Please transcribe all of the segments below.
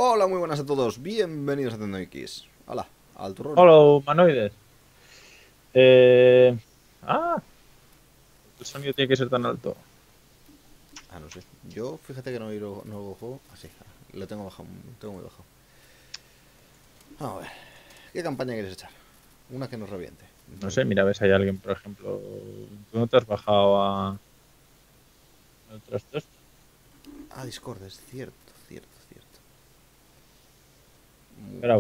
Hola, muy buenas a todos, bienvenidos a TendoX. Hola, al turrón. Hola, humanoides. Eh... Ah, el sonido tiene que ser tan alto. Ah, no sé. Yo, fíjate que no lo juego así. Lo tengo bajado, lo tengo muy bajado. Vamos a ver. ¿Qué campaña quieres echar? Una que nos reviente. No sé, mira, ves, hay alguien, por ejemplo. ¿Tú no te has bajado a otros dos? Ah, Discord, es cierto, cierto, cierto. Espera,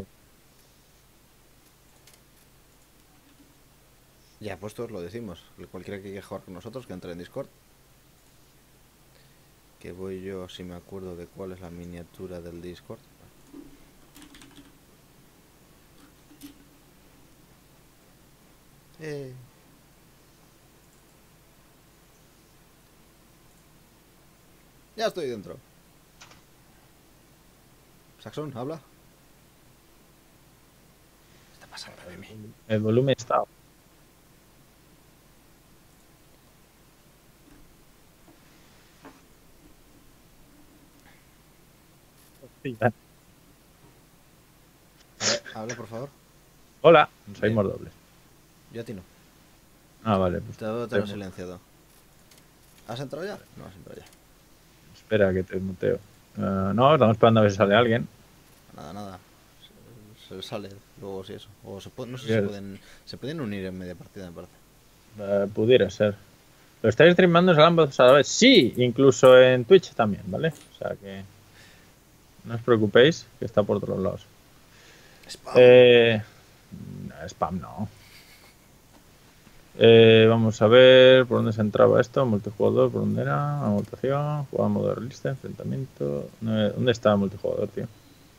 Ya puestos lo decimos. Cualquiera que quiera jugar con nosotros, que entre en Discord. Que voy yo, si me acuerdo de cuál es la miniatura del Discord. Eh. Ya estoy dentro. Saxon, habla. ¿Qué está pasando, Mimi? el volumen está. A ver, habla por favor. Hola, nos Bien, oímos dobles. yo a ti no. Ah, vale, pues Te debo te tener silenciado. ¿Has entrado ya? No has entrado ya. espera que te muteo. No, estamos esperando a ver si sale alguien. Nada, nada. Se sale luego si eso. O no sé si Yes. se pueden unir en media partida, me parece. Pudiera ser. ¿Lo estáis streamando en ambos a la vez? Sí, incluso en Twitch también, ¿vale? O sea que no os preocupéis, que está por todos lados. ¡Spam! Spam no. Vamos a ver por dónde se entraba esto. Multijugador, por dónde era. Votación, jugar modo realista, enfrentamiento. ¿Dónde está el multijugador, tío?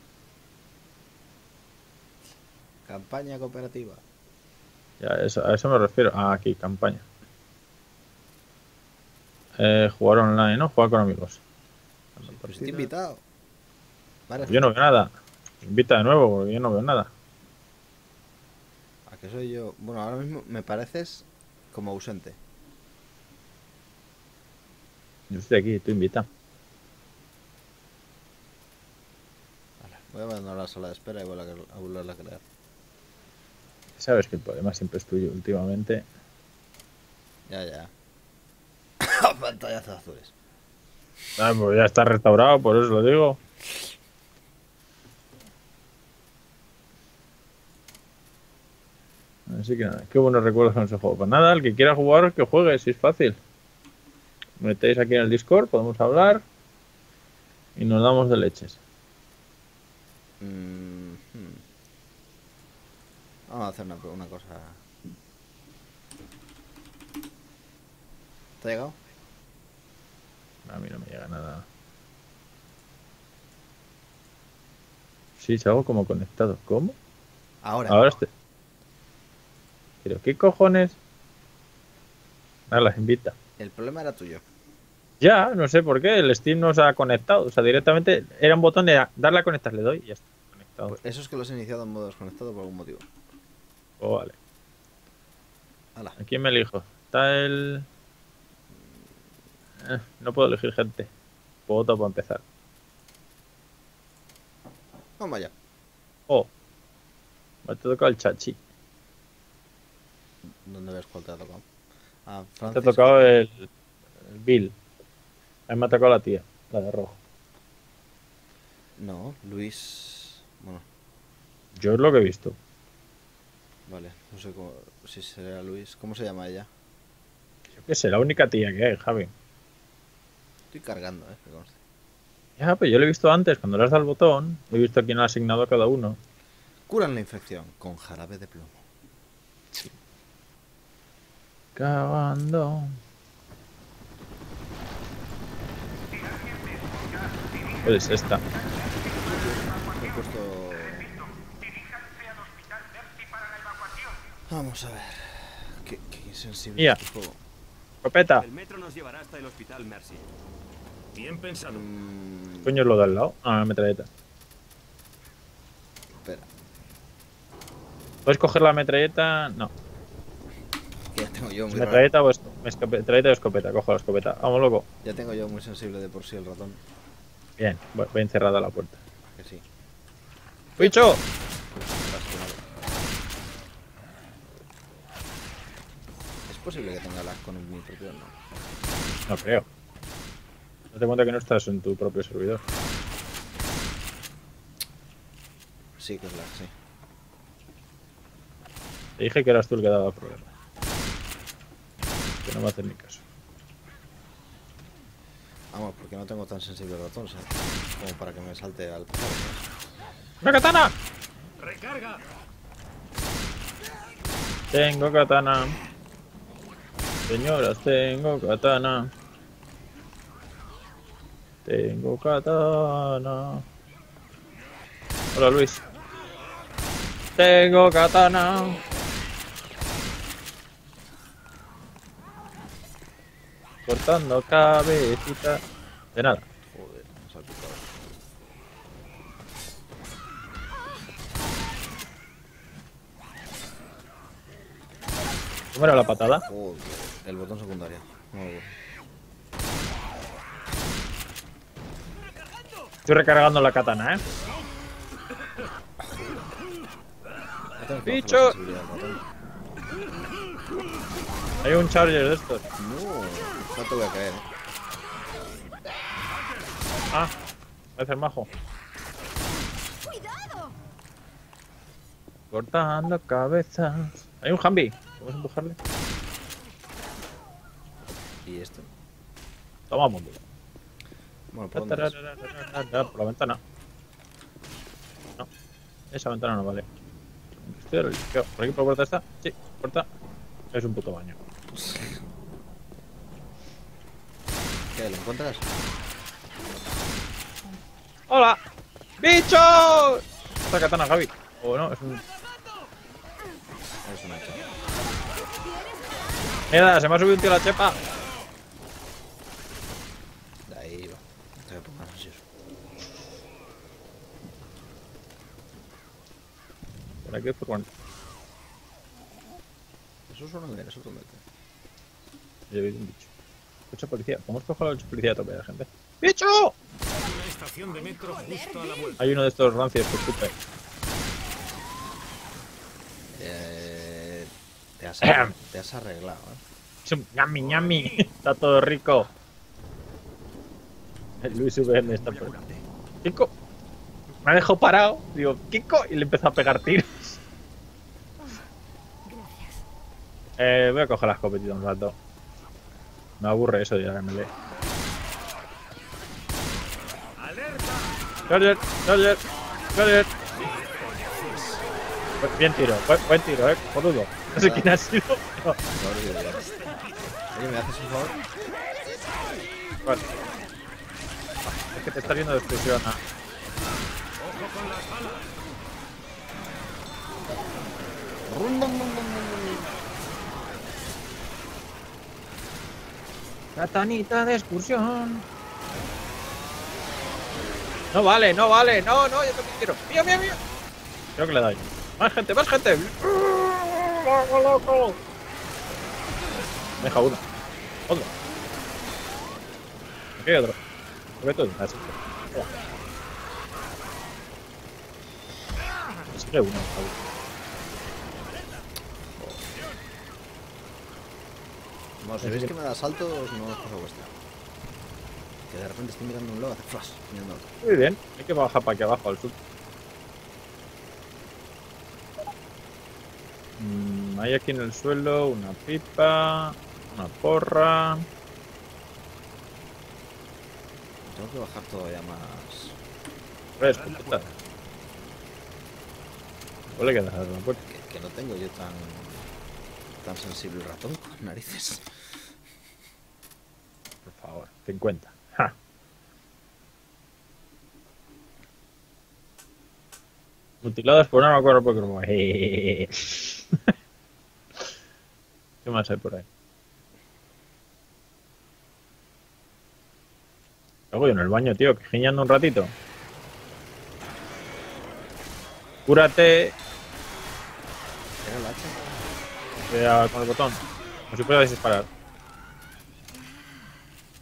Campaña cooperativa. Ya, a eso me refiero. Ah, aquí, campaña. Jugar online, ¿no? Jugar con amigos. Sí, pues te he invitado. Varias Yo no veces. veo nada. Invita de nuevo, porque yo no veo nada. ¿A qué soy yo? Bueno, ahora mismo me pareces como ausente. Yo estoy aquí, tú invita. Vale, voy a abandonar la sala de espera y voy a volverla a crear. Sabes que el problema siempre es tuyo últimamente. Ya, ya. Pantallazos azules. Ah, pues ya está restaurado, por eso lo digo. Así que nada, qué buenos recuerdos con ese juego. Pues nada, el que quiera jugar, que juegue, si es fácil. Metéis aquí en el Discord, podemos hablar y nos damos de leches. Hmm. Vamos a hacer una cosa. ¿Te ha llegado? A mí no me llega nada. Sí, salgo como conectado. ¿Cómo? Ahora. Ahora estoy. ¿Pero qué cojones? Ah, las invita. El problema era tuyo. Ya, no sé por qué. El Steam no se ha conectado. O sea, directamente era un botón de darle a conectar, le doy y ya está conectado. Pues eso es que los he iniciado en modo desconectado por algún motivo. Oh, vale. Hala. ¿A quién me elijo? Está el. No puedo elegir gente. Voto para empezar. Vamos allá. Oh, me ha tocado el chachi. ¿Dónde ves cuál te ha tocado? Ah, Me ha Francis. tocado el Bill. A mí me ha tocado la tía, la de rojo. No, Luis. Bueno, Yo es lo que he visto. vale. No sé si será Luis. ¿Cómo se llama ella? Yo qué sé, la única tía que hay, Javi. Estoy cargando, que conste. Ya, pues yo lo he visto antes, cuando le has dado el botón. He visto a quién ha asignado a cada uno. Curan la infección con jarabe de plomo. Cavando. Pues esta. He puesto. Vamos a ver. Qué insensible es Mía, este juego. escopeta. El metro nos llevará hasta el hospital Mercy. Bien pensado. ¿Qué coño es lo de al lado? Ah, la metralleta. Espera, ¿Puedes coger la metralleta? No. que ya tengo yo ¿Es muy raro. metralleta o metralleta o escopeta? Cojo la escopeta. Vamos, loco. Ya tengo yo muy sensible de por sí el ratón. Bien, voy encerrada la puerta. Que sí. ¡Bicho! ¿Es posible que tenga lag con mi propio? No. No creo. Date cuenta que no estás en tu propio servidor. Sí que es lag, sí. Te dije que eras tú el que daba problema. Que no me haces ni caso. Vamos, porque no tengo tan sensible el ratón, ¿sabes? Como para que me salte al... ¡Una katana! ¡Recarga! Tengo katana. Señoras, tengo katana. Tengo katana. Hola, Luis. Tengo katana. Cortando cabecita. De nada. Joder, me ha salpicado. ¿Cómo era la patada? Joder, el botón secundario. No lo veo. Estoy recargando la katana, ¿eh? No tengo que bajar la ¡Bicho! sensibilidad del ratón. Hay un charger de estos. No te voy a caer, Ah, parece el majo. ¡Cuidado! Cortando cabezas. Hay un Humvee. ¿Podemos empujarle? ¿Y esto? Toma, mundo. Bueno, ¿por dónde es? Por la ventana. No. Esa ventana no vale. Estoy al limpio. ¿Por aquí por la puerta está? Sí, puerta. Es un puto baño. ¿Qué? ¿Lo encuentras? ¡Hola! ¡Bichos! Otra katana, Gaby. O no, es un... Es una hacha. Mierda, se me ha subido un tío a la chepa. De ahí va. Te voy a poner ansioso. Por aquí es por cuánto. Eso es un eso es un Yo he visto un bicho. Coche policía. ¿Cómo cojo la coche policía a tope de gente? ¡Bicho! Una estación de metro justo a la vuelta. Hay uno de estos rancios que escupe. Te has arreglado, Es un ñami ñami. Está todo rico. El Luis VM está por... Kiko. Me ha dejado parado. Digo, Kiko. Y le empezó a pegar tiros. Gracias. Voy a coger la escopetita un rato. Me aburre eso de ir a ML. ¡Alerta! Charger, Charger, Charger. Bien tiro, buen tiro, jodudo. No sé quién ha sido. pero- Oye, ¿me haces un favor? Vale. Es que te está viendo de exclusión. ¡Ojo con las balas! Katanita de excursión. No vale, no vale. No, no, yo también quiero. Mío, mío, mío. Creo que le doy. Más gente, más gente. ¡Loco, loco! Deja uno. Otro. Aquí hay otro. Sobre todo. Así. Es que uno. Bueno, si veis que me da saltos, no es cosa vuestra. Que de repente estoy mirando un lado, hace flash, mirando otro. Muy bien. Hay que bajar para aquí abajo al sur. Hay aquí en el suelo una pipa, una porra. Tengo que bajar todavía más. Tres escopetas. Huele que dejar la puerta. Que no tengo yo tan sensible el ratón con narices. Por favor, 50. Ja. Mutiladas por no me acuerdo por qué. ¿Qué más hay por ahí? Luego yo en el baño, tío, que giñando un ratito. Cúrate. ¿Era el hacha? Con el botón. Como si puedas disparar.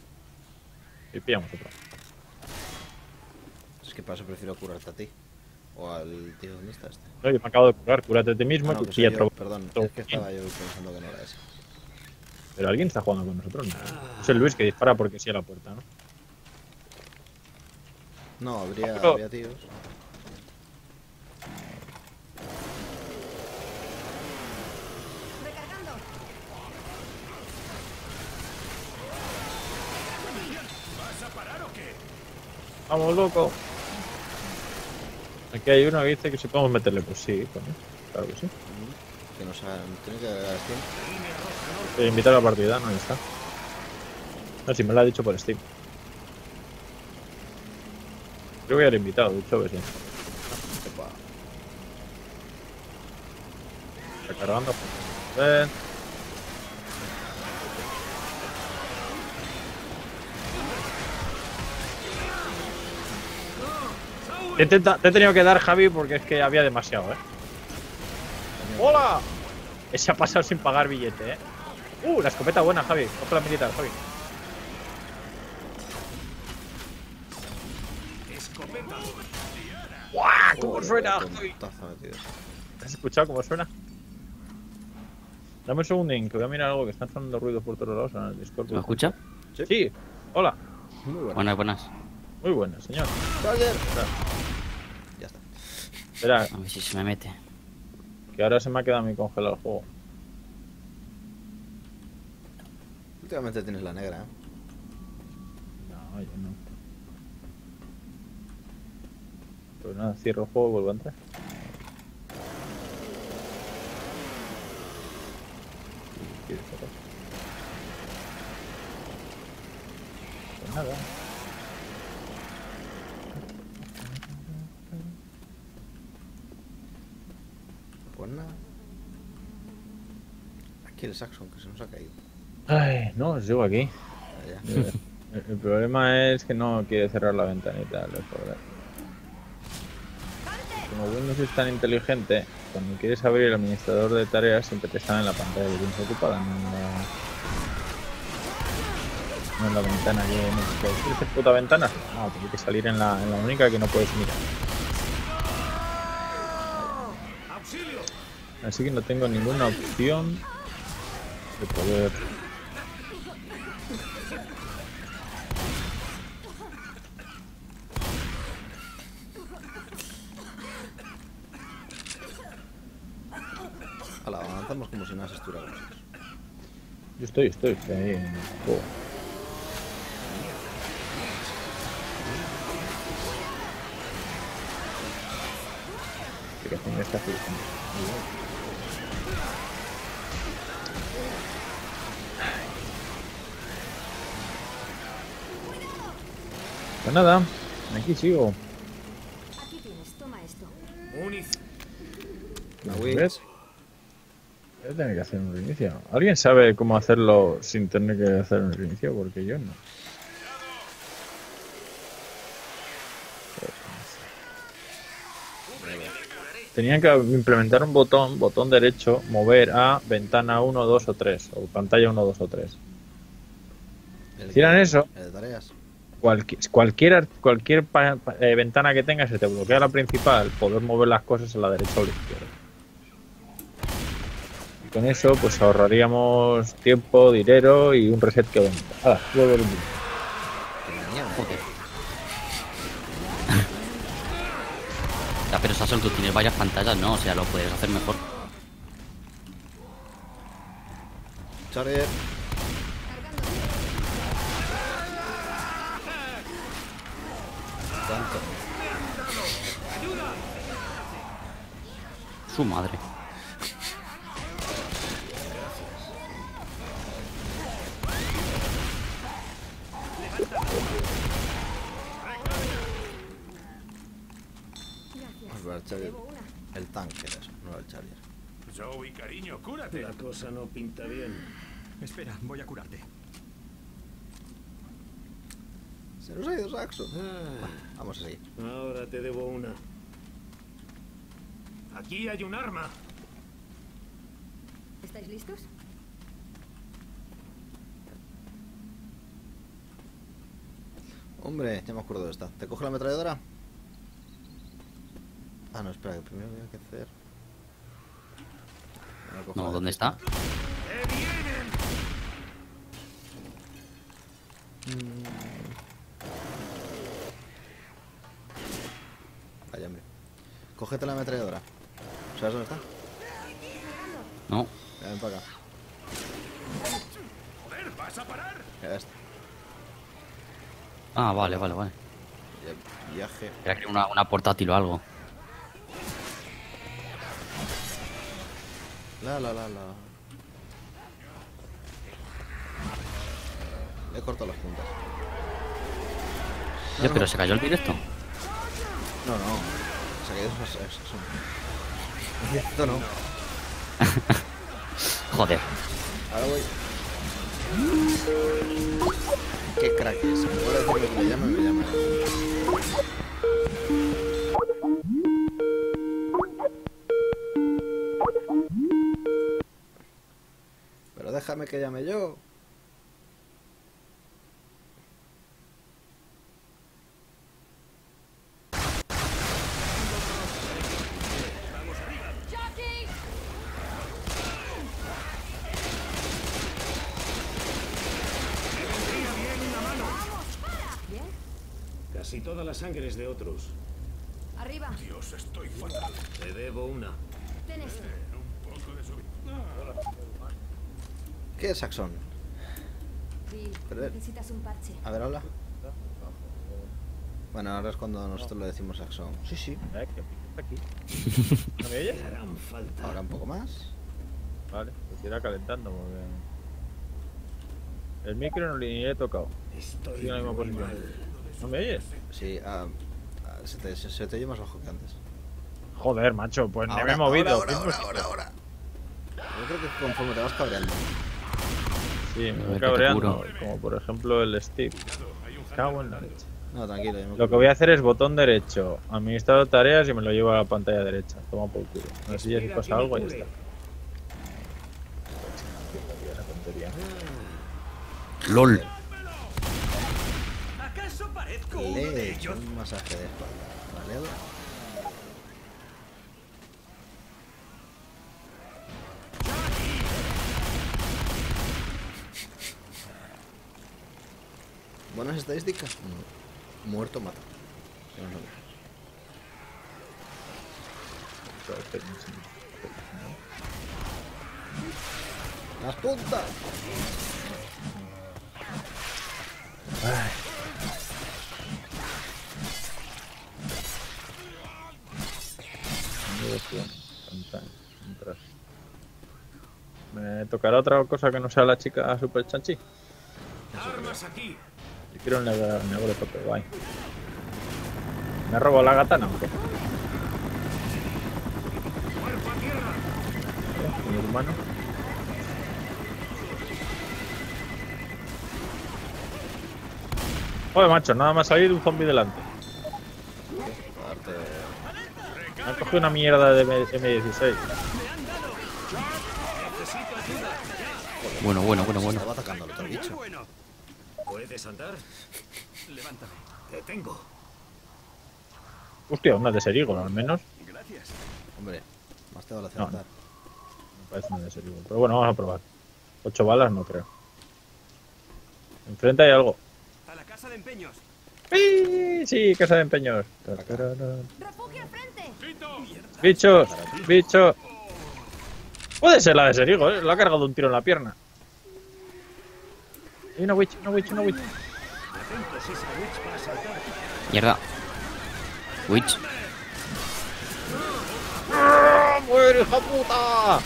Y pillamos otro. Es que para eso prefiero curarte a ti. O al tío ¿dónde está este? Oye, me acabo de curar, cúrate a ti mismo Ah, y no, tú que pilla soy yo. otro. Perdón, es que estaba yo pensando que no era ese. Pero alguien está jugando con nosotros, ¿no? Es el Luis que dispara porque sí a la puerta, ¿no? No, habría tíos. Recargando. Vamos, loco. Aquí hay uno que dice que si podemos meterle, pues sí, coño. Claro que sí. Que nos tiene que dar Steam. Invitar a la partida, no está. No, si me lo ha dicho por Steam. Creo que ya lo he invitado, de hecho, que sí. Opa. Recargando. Ven. Te he tenido que dar, Javi, porque es que había demasiado, ¿eh? ¡Hola! Ese ha pasado sin pagar billete, ¿eh? La escopeta buena, Javi. Coge la militar, Javi. ¡Guau! ¿Cómo suena, Javi? Tontazo metido. ¿Has escuchado cómo suena? Dame un segundín, que voy a mirar algo que están sonando ruidos por todos lados en el Discord. ¿Me escucha? Sí. Hola. Muy bueno. Buenas, buenas. Muy buena, señor. Charger. Espera, Ya está. espera, A ver si se me mete. que ahora se me ha quedado mi congelado el juego. Últimamente tienes la negra, ¿eh? No, yo no. Pues nada, cierro el juego y vuelvo a entrar. ¿Quieres cerrar? Pues nada. Pues nada. Aquí el Saxon que se nos ha caído. Ay, no, os llevo aquí. Ya, ya. El problema es que no quiere cerrar la ventanita del joder. Como Windows es tan inteligente, cuando quieres abrir el administrador de tareas siempre te sale en la pantalla de Windows ocupada, no en la ventana que no quieres hacer puta ventana. No, tiene que salir en la única que no puedes mirar. Así que no tengo ninguna opción de poder. Hala, avanzamos como si nada se estuviera con nosotros. Yo estoy ahí en el juego. Pero con esta flujando. Pues nada, aquí sigo. Aquí tienes, toma esto. ¿Ves? Voy a tener que hacer un reinicio. ¿Alguien sabe cómo hacerlo sin tener que hacer un reinicio? Porque yo no. Tenían que implementar un botón derecho, mover a ventana 1, 2 o 3, o pantalla 1, 2 o 3. Hicieran eso, El de tareas. cualquier ventana que tengas se te bloquea la principal, poder mover las cosas a la derecha o a la izquierda. Y con eso pues ahorraríamos tiempo, dinero y un reset que bonito. ¡Hala! Vuelve el vídeo. Joder. Ya, pero Sasson, tú tienes varias pantallas, ¿no? O sea, lo puedes hacer mejor. Charger. ¿Cuánto? Su madre. Vamos a ver, Charger. El tanque era eso, no el Charger. Joey, cariño, cúrate. La cosa no pinta bien. Espera, voy a curarte. Se nos ha ido Saxon. Vamos a seguir. Ahora te debo una. Aquí hay un arma. ¿Estáis listos? Hombre, ya me acuerdo de esta. ¿Te coge la ametralladora? Ah, no, espera, que primero voy a hacer. No, ¿dónde está? Vaya, hombre. Cógete la ametralladora. ¿Sabes dónde está? No. Ven para acá. Joder, ¿vas a parar? Ya está. Ah, vale, vale, vale. Viaje. Era que una portátil o algo. La. Le he cortado las puntas. Ya, pero se cayó el directo. No. Se ha caído eso. Esto no. Joder. Ahora voy. Qué crack es. Si me puede decir que me llame. Pero déjame que llame yo. Casi toda la sangre es de otros. Arriba. Dios, estoy fatal. Te debo una. Ten esto. Un poco de subida. ¿Qué es Saxon? Bill, Pero- necesitas un parche. A ver, habla. Bueno, ahora es cuando nosotros le decimos Saxon. Sí. Que está aquí. ¿No me oyes? Harán falta. Ahora un poco más. Vale, pues irá calentando porque... El micro no ni he tocado. Estoy Estoy en la misma muy posición. mal. ¿No me oyes? Sí, se te oye más bajo que antes. Joder, macho, pues me Ahora, he movido. ahora. Yo creo que conforme te vas cabreando. Sí, me A ver, voy que te cabreando. curo. Como por ejemplo el Steve. Cago en la leche. No, tranquilo. yo me Lo que voy a hacer es botón derecho, administrar tareas y me lo llevo a la pantalla derecha. Toma por culo. A ver si ya se Espera, pasa que me algo y ya cure. está. Una tontería. LOL. ¿Acaso parezco uno Le he de hecho ellos? un masaje de espalda. ¿Vale? Buenas estadísticas. Muerto mata. Que no es lo mismo. ¡Las puntas! ¿Me tocará otra cosa que no sea la chica super chanchi? ¡Armas aquí! Yo quiero un negro tope, guay. ¿Me robo la katana o qué? ¡Cuerpo a tierra! Mi hermano. Joder, macho, nada más salir un zombie delante. Me han cogido una mierda de M16. Bueno. Estaba atacando al otro bicho. ¿Puedes andar? Levántame. Te tengo. Hostia, una de Serigol al menos. Gracias. Hombre, más te vale No. acertar. Me parece una de Serigol. Pero bueno, vamos a probar. 8 balas no creo. Enfrente hay algo. A la casa de empeños. Sí, casa de empeños. ¡Refugio al frente! Bichos, bichos. Puede ser la de Serigol, ¿eh? Le ha cargado un tiro en la pierna. Hay una witch. Atentos, esa witch para saltar. Mierda. Witch. ¡Muere, hija puta!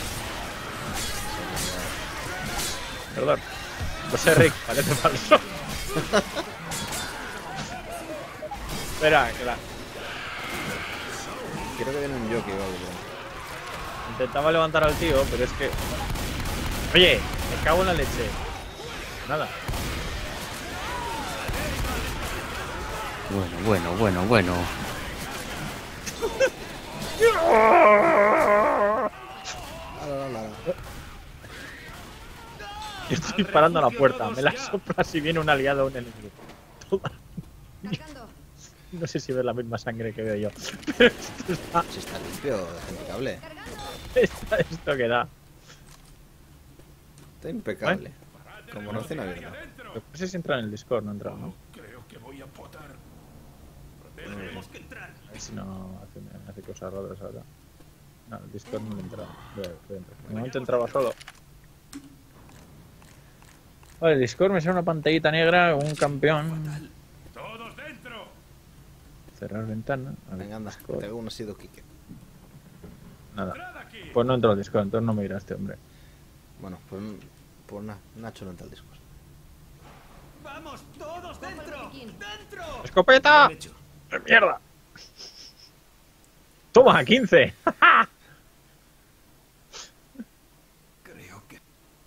Perdón. No sé, Rick, parece falso. Espera, que la... Creo que viene un jockey o algo. Intentaba levantar al tío, pero es que... Oye, me cago en la leche. Nada. Bueno. Yo estoy disparando a la puerta. Me la sopla si viene un aliado o un enemigo. Cargando. No sé si ves la misma sangre que veo yo. Pero Si está limpio, es impecable. esto que da. Está impecable. Como no cena abierta. No sé si entra en el Discord, no entra, ¿no? Creo que voy a potar. Tenemos que entrar. A ver si no hace cosas raras ahora. No, el Discord no le entra. Voy a entrar. De momento entraba solo. Vale, el Discord me sale una pantallita negra, un campeón. ¡Todos dentro! Cerrar ventana. A ver, Venga, anda, Discord. te hago un asido Kike. Nada. ¡Entrad aquí! Pues no entró al Discord, entonces no me irá este hombre. Bueno, pues Nacho no entra al Discord. ¡Vamos, todos dentro! botiquín. ¡Dentro! ¡Escopeta! Bien hecho. ¡Mierda! ¡Toma, 15! Creo que...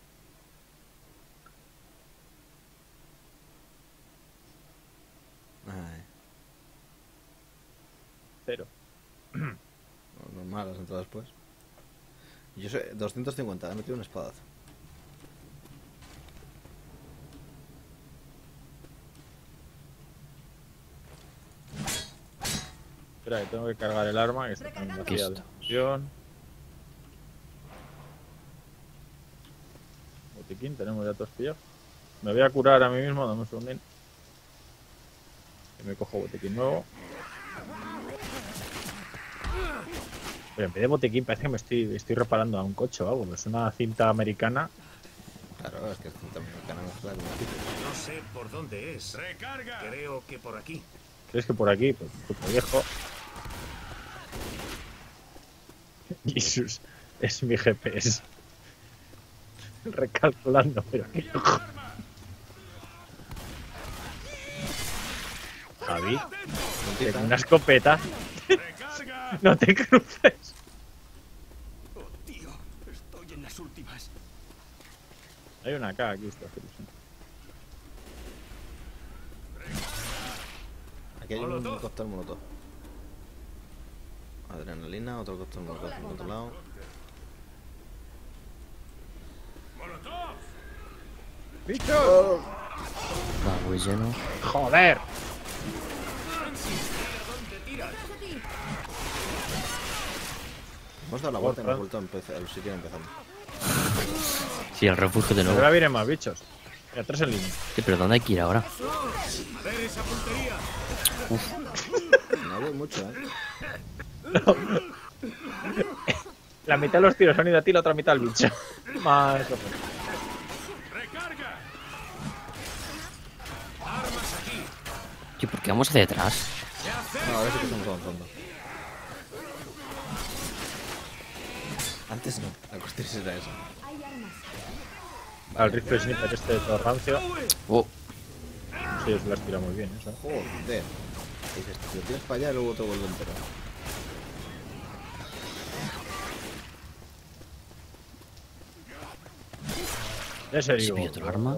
Ay, Cero. normal, has entrado después. Yo soy 250, he metido un espadazo. Espera, que tengo que cargar el arma, que está también Recargando. vacía de Listo. munición. Botiquín, tenemos ya todos pillados. Me voy a curar a mí mismo, dame un segundín. Y me cojo botiquín nuevo. Pero en vez de botiquín parece que me estoy reparando a un coche o algo. Es una cinta americana. Claro, es que es cinta mexicana mezclada con una No sé por dónde es. ¡Recarga! Creo que por aquí. ¿Crees que por aquí? Pues puto viejo. Jesús, es mi GPS. Recalculando, pero qué cojo. Javi, tengo una escopeta. ¡Recarga! No te cruces. ¡Oh, tío! Estoy en las últimas. Hay una acá, aquí está. Aquí hay un Molotov. cóctel molotov. Adrenalina, otro cóctel molotov por otro lado. ¡Molotov! ¡Bicho! Va, voy lleno. ¡Joder! Hemos dado la vuelta y hemos vuelto al sitio empezando. Sí, el refugio de nuevo. Ahora vienen más bichos. Mira, tres en línea. Sí, pero ¿dónde hay que ir ahora? ¡A ver esa puntería! No voy mucho, La mitad de los tiros han ido a ti, la otra mitad al bicho. Más. ¡Recarga! ¡Armas aquí! Tío, ¿por qué vamos hacia atrás? No, ahora sí que estamos avanzando. Antes no, la cuestión era esa. Hay armas. Al rifle sniper este de todo rancio. Oh, Sí, se las tira muy bien, eso. Joder. Y dices, te lo tiras para allá y luego te vuelvo entero. En ¿se serio. pilla otro arma?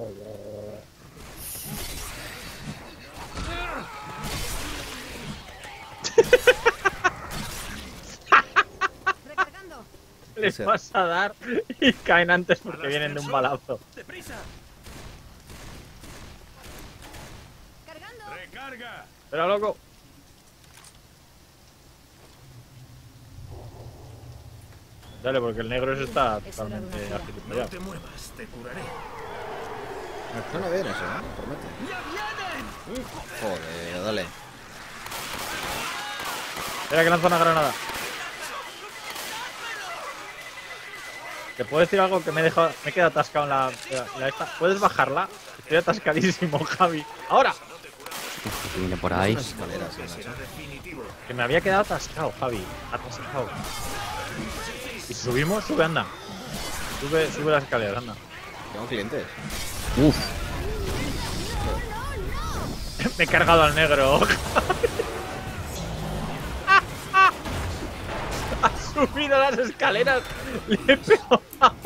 Recargando. Les vas a dar y caen antes porque vienen de un balazo. ¡Deprisa! Cargando. ¡Recarga! Pero loco. Dale, porque el negro ese está totalmente No agilizado. te muevas, te curaré. Me suena bien eso, ¿no? Promete. Joder, dale. Espera que lanza una granada. ¿Te puedo decir algo que me he quedado atascado en la esta? ¿Puedes bajarla? Estoy atascadísimo, Javi. ¡Ahora! Uf, que viene por ahí. Unas escaleras, ¿sí, Nacho? Será definitivo. Que me había quedado atascado, Javi. Atascado. ¿Y si subimos? Sube, anda. Sube las escaleras, anda. Tengo clientes. Uf, Me he cargado al negro. Ha subido las escaleras. Le he pegado.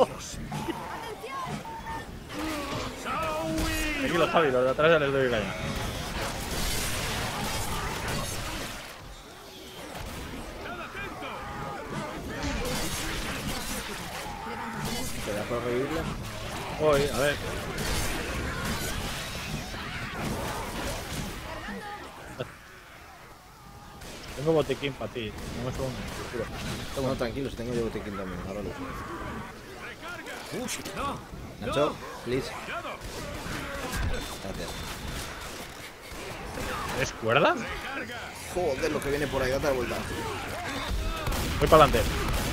Tranquilo, Javi, los de atrás ya les doy caña. ¿Te da por revivirle? Voy, a ver. Tengo botiquín para ti. No son No, tranquilo, si tengo yo botiquín también. Ahora lo uso. ¡No! Nacho, please. Gracias. ¿Es cuerda? Joder, lo que viene por ahí, date la vuelta. Voy para adelante.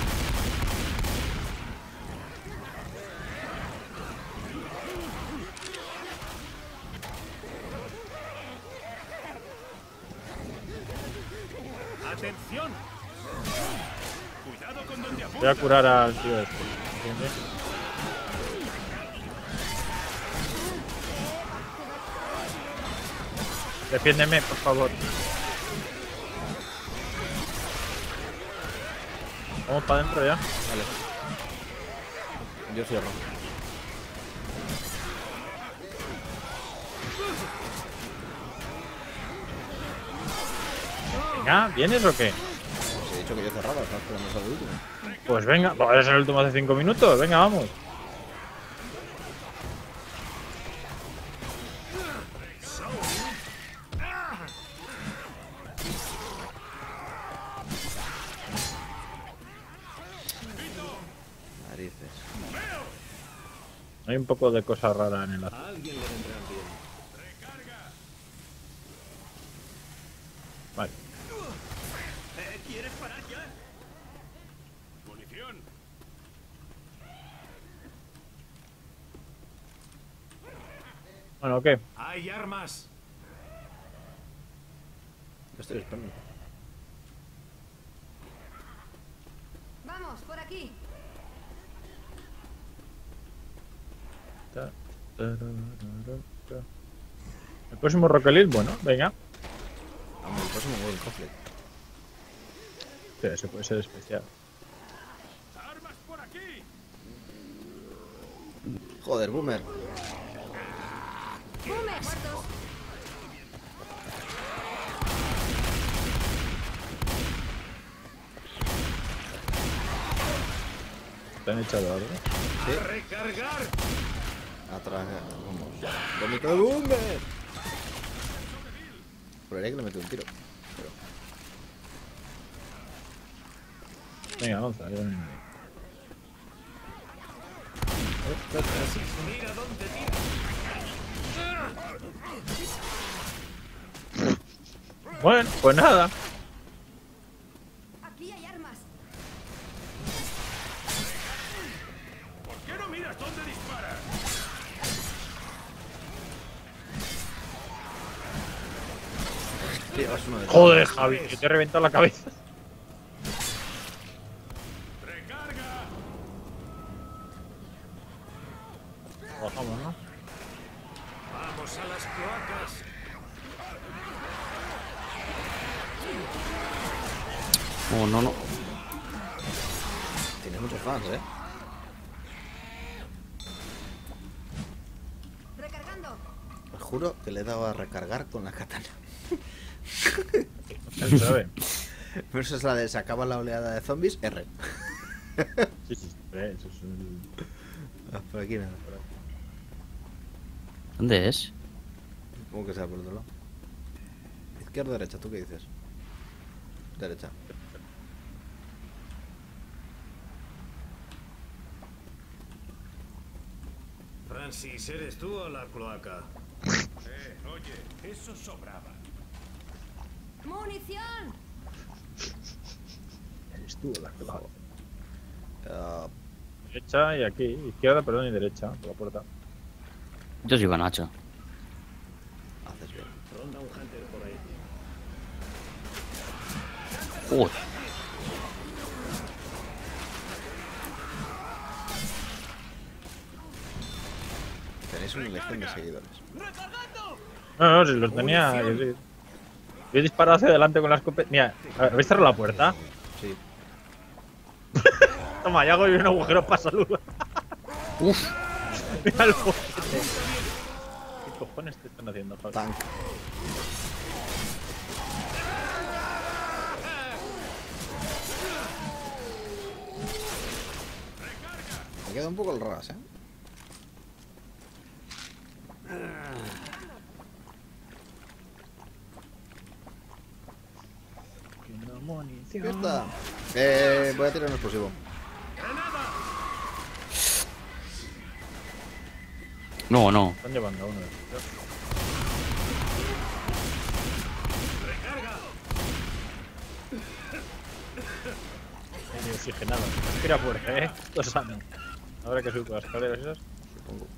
¡Atención! Cuidado con donde apunta. Voy a curar al tío este. ¿Entiendes? Defiéndeme, por favor. Vamos para adentro ya. Vale. Yo cierro. Venga, ¿vienes o qué? Os he dicho que yo cerraba, estaba esperando hasta el último. Pues venga, pues es el último hace 5 minutos. Venga, vamos. Narices. Hay un poco de cosa rara en el azul. A alguien le vendrán bien. Vale. ¿Quieres parar ya? ¡Munición! Bueno, ¿qué? ¡Hay armas! Lo estoy esperando. Vamos, por aquí. El próximo Rocket League, bueno, venga. Vamos, el próximo World Conflict. Sí, ese puede ser especial. ¡Armas por aquí! Joder, Boomer. ¡Bume! ¡Muertos! ¿Te han echado algo? ¡A recargar! Atrás, vamos. ¡Vómito de Boomer! Juraría que le metí un tiro. Venga, avanza. Yo no- ¡Mira dónde tira! Bueno, pues nada. Aquí hay armas. ¿Por qué no miras dónde disparas? Llevas uno de Joder, Javi, que te he reventado la cabeza. ¡Recarga! Bajamos, ¿no? ¡Vamos a las cloacas! Oh, no, no. Tienes muchos fans, ¿eh? Recargando. Os juro que le he dado a recargar con la katana. Él sabe. Pero esa es la de se acaba la oleada de zombies, R. Sí, sí, eso es un... Ah, por aquí nada, por aquí. ¿Dónde es? ¿Cómo que sea por otro lado? Izquierda o derecha, ¿tú qué dices? Derecha. Francis, ¿eres tú o la cloaca? Oye, eso sobraba. ¡Munición! Eres tú la que la... Ah, Derecha y aquí. Izquierda, perdón, y derecha. Por la puerta. Yo sigo a Nacho. haces bien. Ronda un hunter por ahí. Uy, Tenéis una legión de seguidores. No, no, si los tenía. Yo he disparado hacia adelante con la escopeta. Mira, ¿habéis cerrado la puerta? Sí. Toma, ya hago un agujero para salud. uf. Mira el boquete. ¿Qué cojones te están haciendo, Javi? Tank. Me queda un poco el ras, ¿eh? munición. ¡Fiesta! Voy a tirar un explosivo. No, no. Están llevando a uno de estos. Ni oxigenado. Respira fuerte, Esto es sano. Ahora que subir por las escaleras esas. Supongo.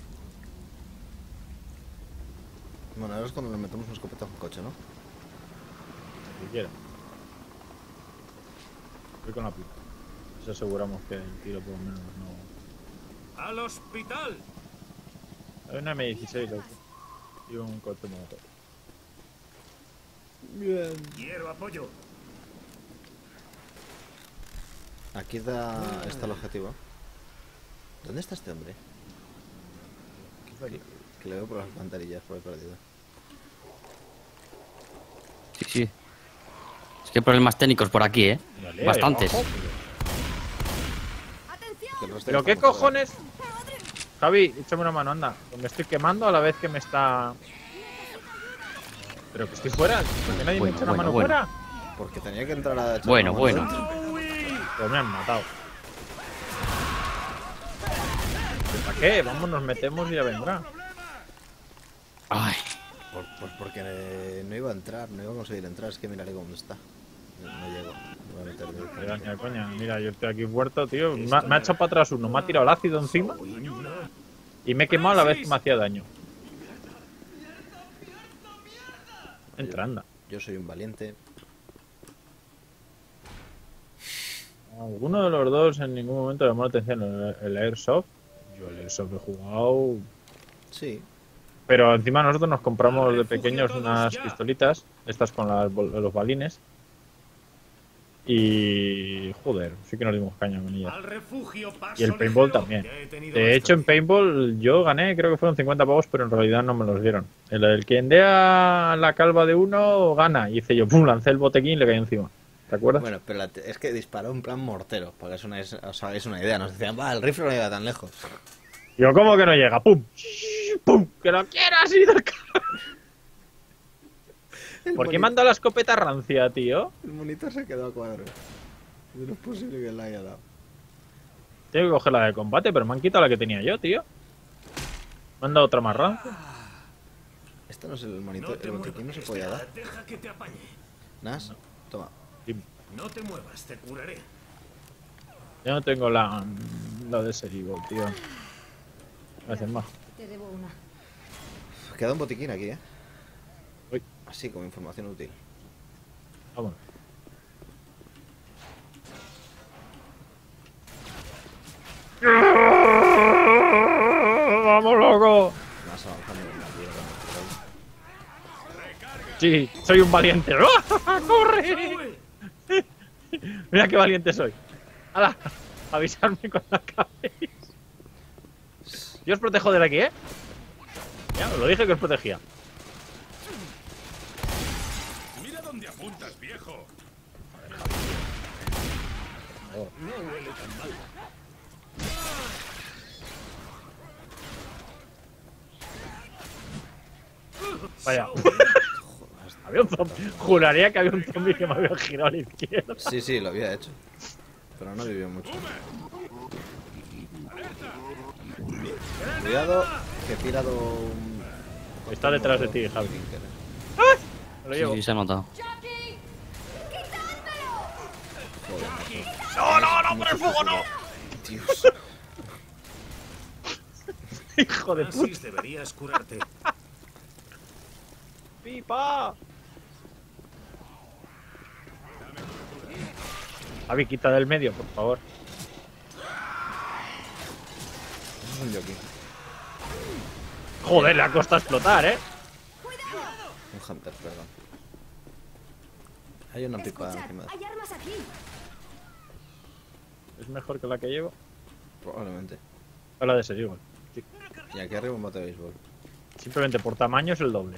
Bueno, ahora es cuando le metemos un escopetazo al coche, ¿no? Si quiera. Voy con la pipa. Nos aseguramos que el tiro por lo menos no. ¡Al hospital! Hay una M16, loco. Y un coche motor. Bien. Quiero apoyo. Aquí está el objetivo. ¿Dónde está este hombre? Que le veo por las alcantarillas, por ahí perdido. Sí, sí. Es que hay problemas técnicos por aquí, ¿eh? Dale, Bastantes. abajo. ¡Atención! Que el resto ¿Pero ya qué estamos por cojones? Javi, échame una mano, anda. Me estoy quemando a la vez que me está... Pero que estoy fuera. ¿Por qué nadie me Bueno, echa una bueno, mano bueno. fuera? ahí. Porque tenía que entrar a echar Bueno, una mano bueno. dentro. Pues me han matado. ¿Pero para qué? Vamos, nos metemos y ya vendrá. Ay. Pues porque no iba a entrar, no iba a conseguir entrar. Es que miraré cómo está. No llego. Me voy a meter de Mira, ni a coña. Mira, yo estoy aquí muerto, tío. Me ha echado para atrás uno, me ha tirado el ácido encima y me he quemado a la vez que me hacía daño. Entra, anda. Yo soy un valiente. Alguno de los dos en ningún momento llamó la atención el Airsoft. Yo el Airsoft he jugado. Sí. Pero encima nosotros nos compramos de pequeños unas pistolitas, estas con los balines. Y joder, sí que nos dimos caña con ellas. Al refugio paso Y el paintball ligero. también. Ya he tenido De hecho, en esto. paintball yo gané, creo que fueron 50 pavos, pero en realidad no me los dieron. El que endea la calva de uno gana. Y hice yo, pum, lancé el botequín y le caí encima. ¿Te acuerdas? Bueno, pero es que disparó en plan mortero. Para que os hagáis una idea. Nos decían, va, el rifle no llega tan lejos. Yo, ¿cómo que no llega? ¡Pum! ¡Pum! ¡Que lo quiero así del ¿Por qué manda la escopeta rancia, tío? El monitor se quedó a cuadro. No es posible que le haya dado. Tengo que coger la de combate, pero me han quitado la que tenía yo, tío. Me han dado otra más rancia. Esto no es el No monitor. te El botiquín no muevas, se podía espera, dar. Deja que te apañe. Nas, toma. No te muevas, te curaré. Yo no tengo la de Serigo, tío. Gracias, más. Te debo una. Queda un botiquín aquí, Uy. Así como información útil. Vámonos. ¡Vamos, loco! Más avanzando en la tierra. Sí, soy un valiente. ¡Corre! Mira qué valiente soy. ¡Hala! Avisarme cuando acabéis. Yo os protejo desde aquí, ¿eh? Ya, os lo dije que os protegía. Mira dónde apuntas, viejo. Vaya. Había un zombie. Juraría que había un zombie que me había girado a la izquierda. Sí, sí, lo había hecho. Pero no vivió mucho. Cuidado, que he tirado un... Está detrás de ti, Javi. Me lo Sí, llevo. sí, se ha notado. ¡Chucky! ¡No, no, no! ¡Por el fuego, no! Dios. ¡Hijo de puta! Francis, deberías curarte. ¡Pipa! Javi, quita del medio, por favor. Un jockey. Joder, le ha costado explotar, ¿eh? Un hunter, perdón. Hay una pipa Escuchad, encima de... hay armas aquí. Es mejor que la que llevo. Probablemente. O la de Serigo. Sí. Y aquí arriba un bate de béisbol. Simplemente por tamaño es el doble.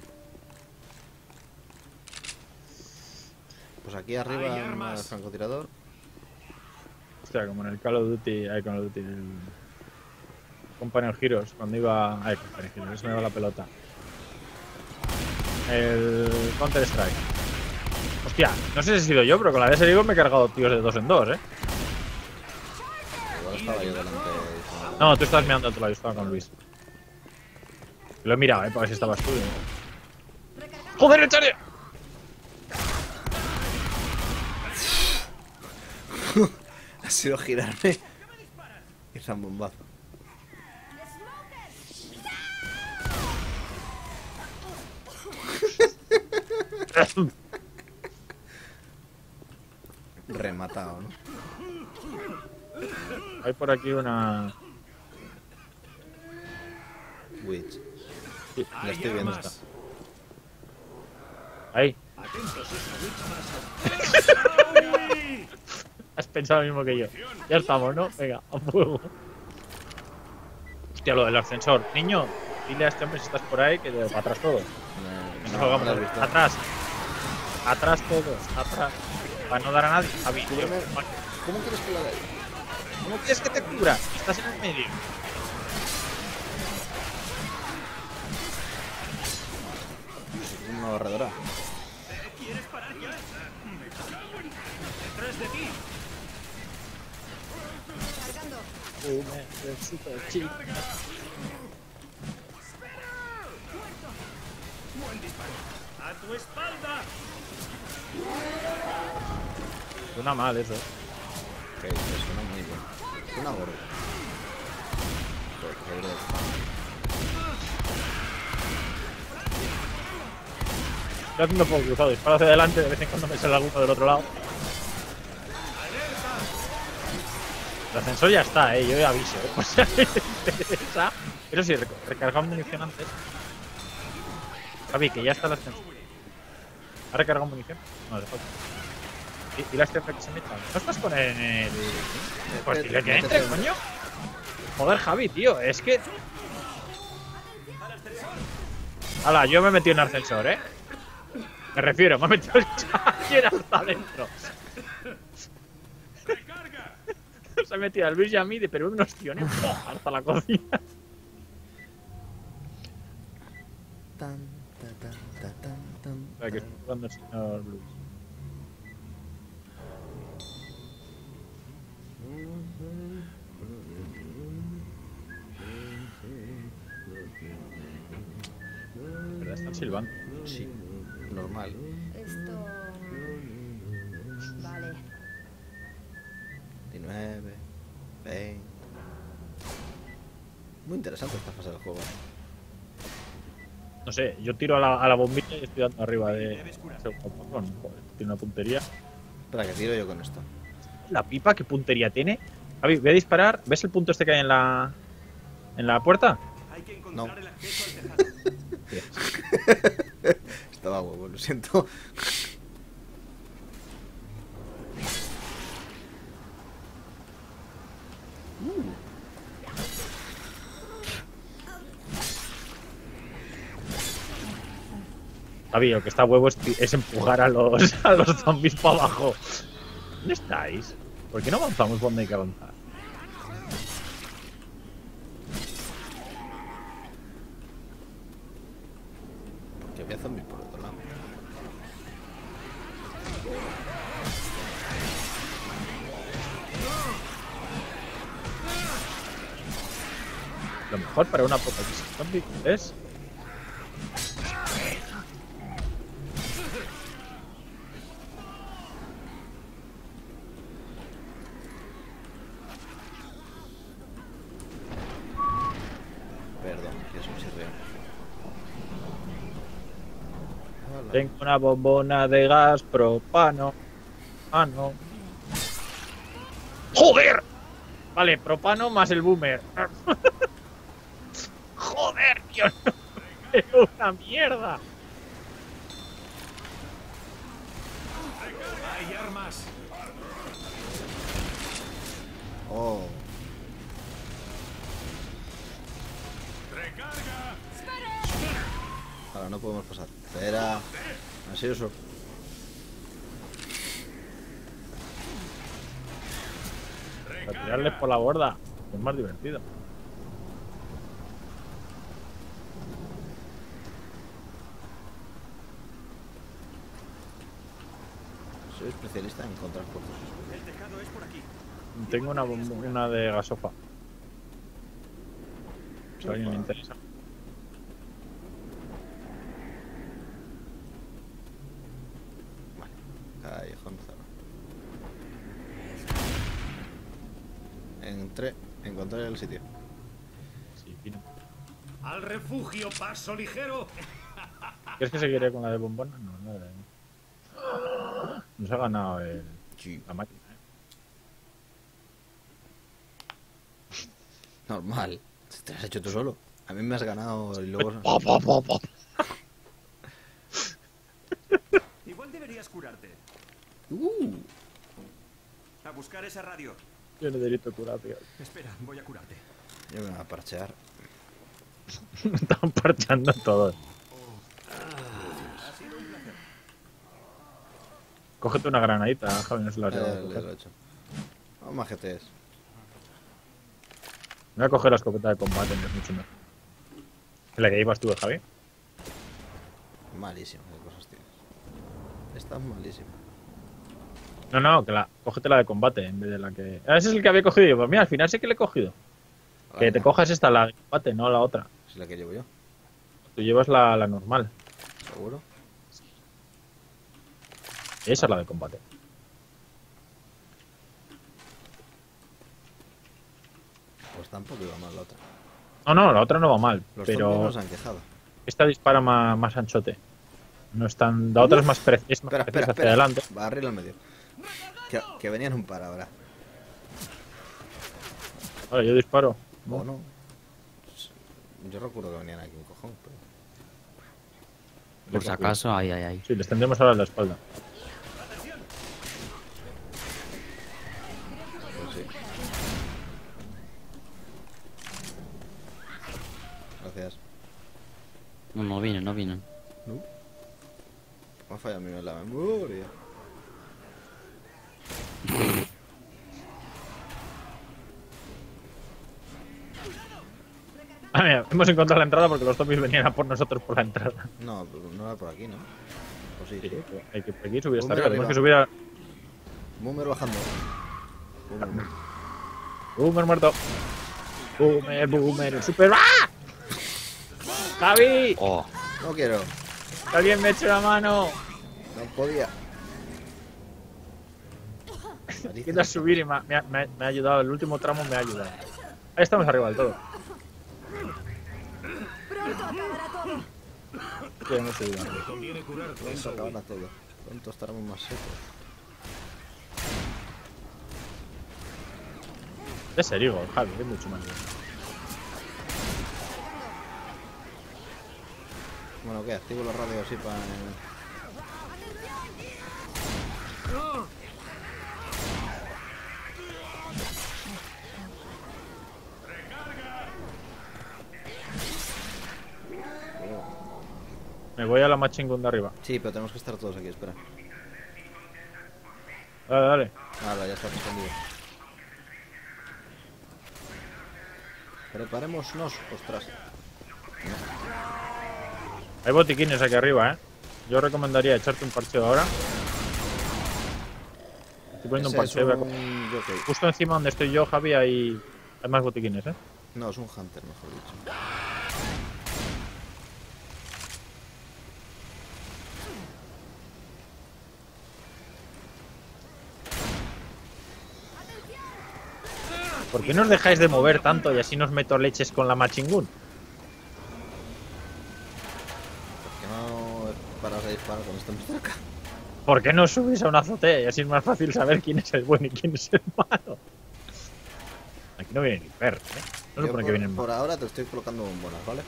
Pues aquí arriba Hay un armas. francotirador. Hostia, como en el Call of Duty, con el Duty, el Companion Heroes, cuando iba... Companion Heroes, se me va la pelota. El Counter Strike. Hostia, no sé si he sido yo, pero con la de Serigo me he cargado tíos de 2 en 2, Igual estaba yo delante. No, tú estás mirando a otro lado, yo estaba con Luis. Lo he mirado, para ver si estabas tú. ¡Joder, echaré! Ha sido girarme y zambombazo. Rematado, ¿no? Hay por aquí una... Witch. Sí, La estoy viendo. armas. Está. ahí. Atentos, esa witch más. Has pensado lo mismo que yo. Ya estamos, ¿no? Venga, a fuego. Hostia, lo del ascensor. Niño, dile a este hombre si estás por ahí que de para atrás todos. Que nos salgamos la he de- visto. atrás. Atrás todos, atrás. Para no dar a nadie. Javi, tío. ¿Cómo quieres que la dé? ¿Cómo quieres que te cubra? Estás en el medio. Una barredora. Cargando. ¡A tu espalda! Suena mal eso. Que suena muy bien. Suena gordo. Joder, qué gordo. Estoy haciendo fuego cruzado. Disparo hacia adelante. De vez en cuando me sale alguno del otro lado. El ascensor ya está, yo ya aviso. O sea, me interesa. Pero sí, recargado munición antes. Javi, que ya está el ascensor. ¿Ha recargado munición? No, de falta. ¿Y la estrella que se meta? ¿No estás con él en el...? Pues dile que entre, coño. Joder, Javi, tío, es que... Hala, yo me he metido en el ascensor, Me refiero, me he metido el charger hasta adentro. Se ha metido a Luis y a mí de pero unos tiones hasta la cocina. Tan, ta, tan, ta, tan, tan, O sea, que estoy jugando el señor Luis. ¿Verdad? Están silbando. Sí, normal. Esto... Vale. 19, 20. Muy interesante esta fase del juego. No sé, yo tiro a la bombilla y estoy dando arriba de... Joder, tiene una puntería. Espera, que tiro yo con esto. La pipa, ¿qué puntería tiene? Javi, voy a disparar. ¿Ves el punto este que hay en la puerta? Hay que No. encontrar el acceso al tejado. Estaba huevo, lo siento. Javi, lo que está huevo es empujar a los zombies para abajo. ¿Dónde estáis? ¿Por qué no avanzamos por donde hay que avanzar? Porque había zombies por otro lado. Lo mejor para una apocalipsis zombie es... Perdón, que eso sí real. Hola. Tengo una bombona de gas propano. Ah, no. ¡Joder! Vale, propano más el boomer. ¡Joder, tío! ¡Es una mierda! ¡Hay armas! Oh, ¡Recarga! ahora no podemos pasar. Espera. Así eso. Para tirarles por la borda. Es más divertido. Soy especialista en encontrar puertos. El tejado es por aquí. Tengo una de gasofa. Si a alguien le interesa. Callejón cerrado. Encontré el sitio. Sí, fino. ¡Al refugio, paso ligero! ¿Quieres que seguiré con la de bombona? No, no. Nos ha ganado Sí. la máquina. Normal. Te lo has hecho tú solo. A mí me has ganado y luego... Igual deberías curarte. A buscar esa radio. Yo necesito curar, tío. Espera, voy a curarte. Yo me voy a parchear. Están parchando todos. Ha sido un placer. Cógete una granadita, Javi, no se la has llevado a Lo coger. he hecho. Vamos majetes. Me voy a coger la escopeta de combate, no es mucho mejor. ¿En la que ibas tú, Javi? Malísimo, qué cosas tienes. Estás malísimo. No, cógete la de combate en vez de la que... Ah, ese es el que había cogido yo. Pues mira, al final sí que le he cogido. Que te cojas esta, la de combate, no la otra. Es la que llevo yo, Tú llevas la normal. seguro. Esa es la de combate. Pues tampoco iba mal la otra. No, la otra no va mal, Los pero zombies nos han quejado. esta dispara más anchote. No es tan... La otra es más precisa Espera, hacia adelante. Barril al medio. Que venían un par ahora. Vale, yo disparo. O no. Yo recuerdo que venían aquí un cojón, pero... Por si acaso, ahí. Sí, les tendremos ahora en la espalda. Pues sí. Gracias. No vienen. Me ha fallado a mí la memoria. Ah, mira, hemos encontrado la entrada porque los zombies venían a por nosotros por la entrada. No, no era por aquí, ¿no? Pues sí, sí. Hay que aquí subir hasta Boomer arriba. Tenemos que arriba. subir a... Boomer bajando. Boomer. Boomer muerto. Boomer, el super... ¡Ah! ¡Javi! Oh, No quiero. ¡Que alguien me eche la mano! No podía. Quiero subir y me ha ayudado. El último tramo me ha ayudado. Ahí estamos arriba del todo. Pronto acabará todo. Sí, hemos subido arriba. Conviene curarte, Pronto eso. acabará todo. Pronto estaremos más secos. Es serio, Javi, es mucho más bien. Bueno, ¿qué? Activo la radio así para... Me voy a la machine gun de arriba. Sí, pero tenemos que estar todos aquí, espera. Dale. Ahora ya está respondido. Preparémonos, ostras. Hay botiquines aquí arriba, Yo recomendaría echarte un parcheo ahora. Estoy poniendo un Ese es parcheo. voy a co- un jockey. Justo encima donde estoy yo, Javi, hay más botiquines, No, es un hunter, mejor dicho. ¿Por qué no os dejáis de mover tanto y así nos meto leches con la machine gun? Que no paras de disparar cuando estamos cerca. ¿Por qué no subís a una azotea y así es más fácil saber quién es el bueno y quién es el malo? Aquí no viene ni perro, No Yo supone que vienen por más. ahora te estoy colocando bombonas, ¿vale?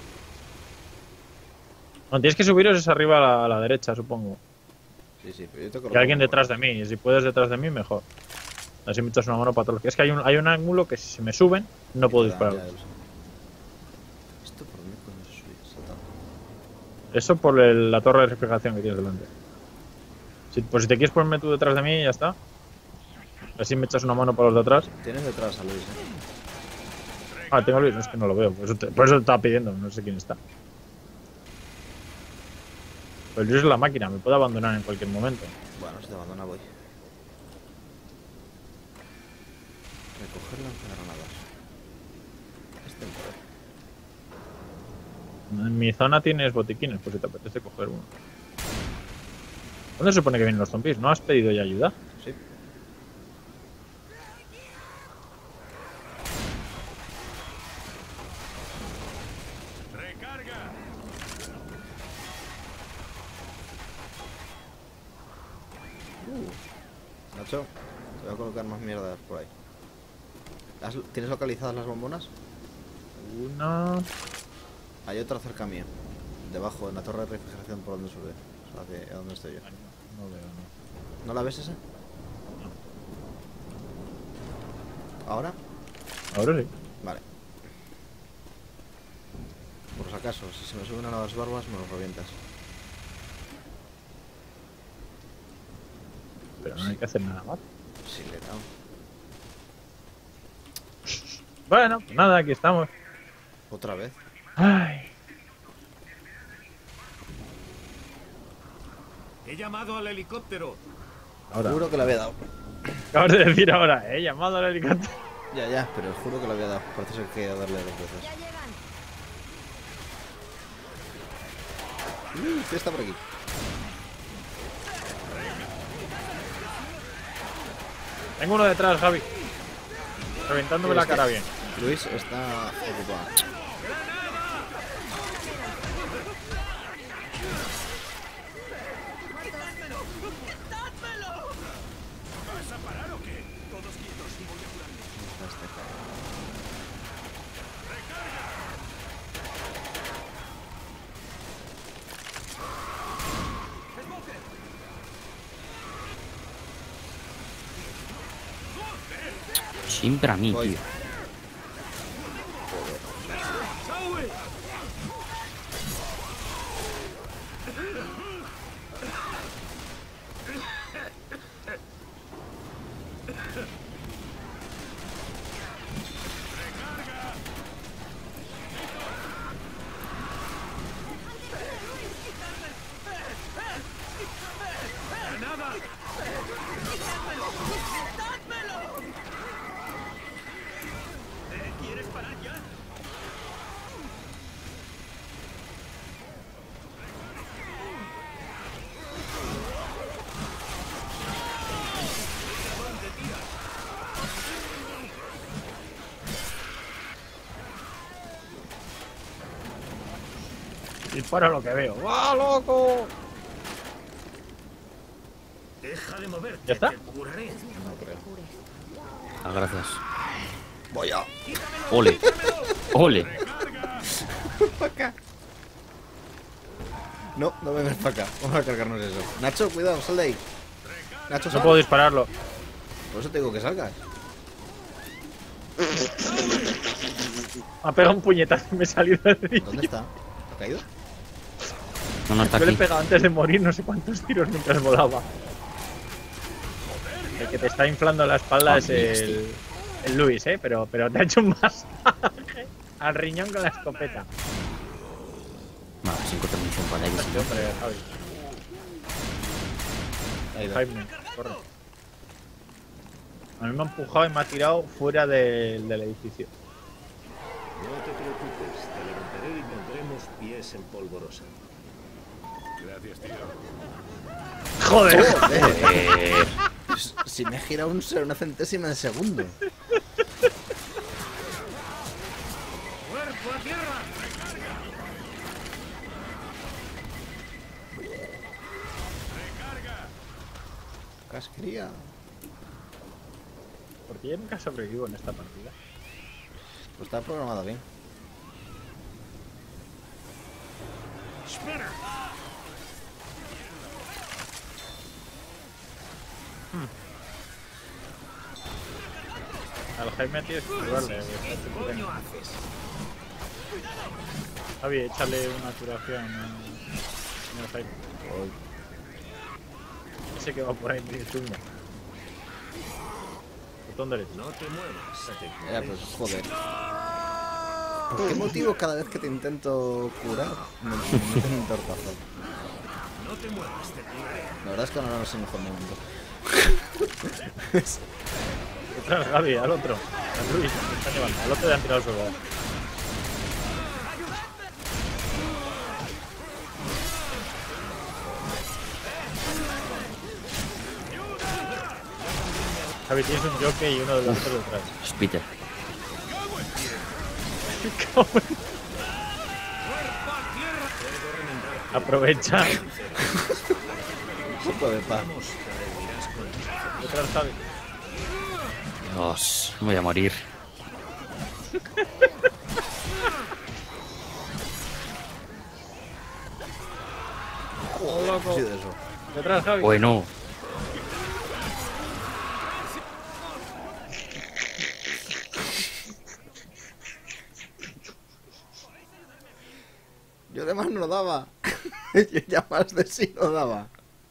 No, tienes que subiros es arriba a la derecha, supongo. Sí, sí, pero yo te coloco Y alguien bombonas. detrás de mí. Y si puedes detrás de mí, mejor. Así me echas una mano para todos. Es que hay un ángulo que si se me suben, no puedo Ya, disparar. ya lo sé. ¿Esto por dónde coño se sube? Saltando. Eso por la torre de refrigeración que tienes delante. Pues si te quieres ponerme tú detrás de mí, ya está. Así me echas una mano para los de atrás. Tienes detrás a Luis, Ah, tengo a Luis, no, es que no lo veo. Por eso te estaba pidiendo, no sé quién está. Pues Luis es la máquina, me puede abandonar en cualquier momento. Bueno, si te abandona voy. Recoger lanzagranadas. Es temporal. En mi zona tienes botiquines, por si te apetece coger uno. ¿Dónde se supone que vienen los zombies? ¿No has pedido ya ayuda? Sí. ¡Recarga! Nacho, te voy a colocar más mierdas por ahí. ¿Tienes localizadas las bombonas? Una... Hay otra cerca mía. Debajo, en la torre de refrigeración por donde sube. O sea, de donde estoy yo. No veo, no. ¿No la ves esa? ¿Ahora? Ahora sí. Vale. Por si acaso, si se me suben a las barbas me los revientas. Pero no hay que hacer nada más. Sí, le he dado. Bueno, pues nada, aquí estamos. Otra vez. Ay. He llamado al helicóptero. Ahora. Juro que le había dado. Acabas de decir ahora, he llamado al helicóptero. Ya, pero juro que le había dado. Parece ser que darle dos veces. Ya llegan. ¿Qué está por aquí? Tengo uno detrás, Javi. Reventándome la cara bien. Luis está ocupado. ¿Vas a parar o qué? Todos quietos y voy a curarme. Está este cabrón. Siempre a mí, Voy. tío. Disparo lo que veo. ¡Ah, loco! Deja de moverte. ¿Ya está? Te curaré. No creo. Ah, gracias. Voy a. Ole. Ole. No, no vengas para acá. Vamos a cargarnos eso. Nacho, cuidado, sal de ahí. Nacho, No sal. puedo dispararlo. Por eso te digo que salgas. Me ha pegado un puñetazo y me he salido del edificio. ¿Dónde está? ¿Ha caído? No está Yo le he aquí. pegado antes de morir no sé cuántos tiros mientras volaba. El que te está inflando la espalda es el Luis, pero te ha hecho un masaje al riñón con la escopeta. Vale, sin encontrar munición para ellos. Este hombre, Javi. Ha ido. Jaime, corre. A mí me ha empujado y me ha tirado fuera del edificio. No te preocupes, te levantaré y pondremos pies en polvorosa. Gracias, tío. ¡Joder! Joder. Si me he girado una centésima de segundo. ¡Cuerpo a tierra! Cascría. Porque yo nunca sobrevivo en esta partida. Pues está programado bien. ¡Espera! Al Jaime tienes que curarle. ¿Qué coño haces? Javi, échale una curación. Señor Jaime. Ese que va por ahí medio turno. Botón derecho. No te muevas. Te Ya, curaré. pues joder. ¿Por qué motivo cada vez que te intento curar me meten un tortazo? No te muevas, te curaré. La verdad es que ahora no es el mejor momento. Detrás, Gaby, al otro. A Luis, me están llevando. Al otro le han tirado el soldado. Javi, tienes un jockey y uno de los otros detrás. Es Peter. Aprovecha. Sopa de paz. Detrás, Javi. Dios, me voy a morir. Oh, loco. Sí, de eso. Detrás, Javi. Bueno, Yo además no daba. Yo ya más de sí no daba.